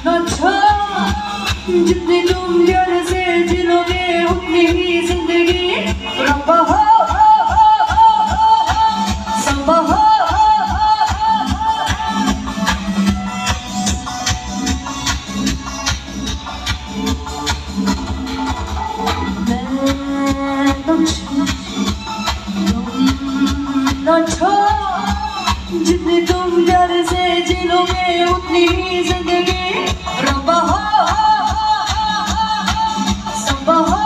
अच्छा जितनी तुम प्यार से जिलोगे उतनी ही जिंदगी रंबा हो संबा हो। जितनी तुम प्यार से जिलोगे उतनी ही जिंदगी रंबा हो संबा हो।